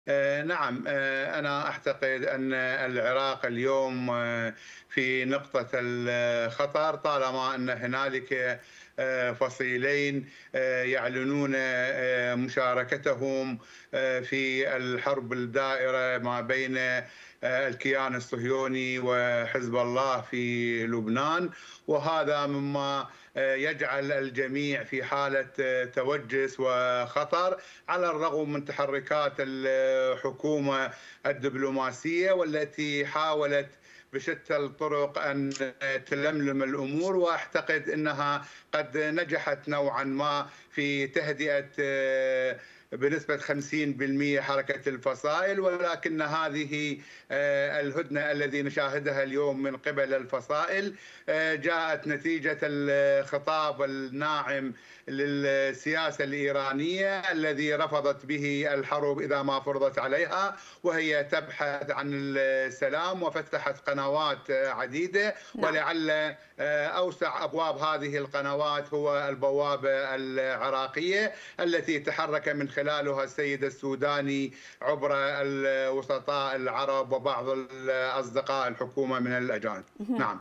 نعم، أنا أعتقد أن العراق اليوم في نقطة الخطر، طالما أن هنالك فصيلين يعلنون مشاركتهم في الحرب الدائرة ما بين الكيان الصهيوني وحزب الله في لبنان، وهذا مما يجعل الجميع في حالة توجس وخطر، على الرغم من تحركات الحكومة الدبلوماسية والتي حاولت بشتى الطرق أن تلملم الأمور، وأعتقد أنها قد نجحت نوعا ما في تهدئة بنسبة 50% حركة الفصائل، ولكن هذه الهدنة الذي نشاهدها اليوم من قبل الفصائل جاءت نتيجة الخطاب الناعم للسياسة الإيرانية الذي رفضت به الحرب إذا ما فرضت عليها، وهي تبحث عن السلام وفتحت قنوات عديدة، نعم. ولعل أوسع أبواب هذه القنوات هو البوابة العراقية التي تحرك من خلالها السيد السوداني عبر الوسطاء العرب وبعض الأصدقاء الحكومة من الأجانب. مهم. نعم.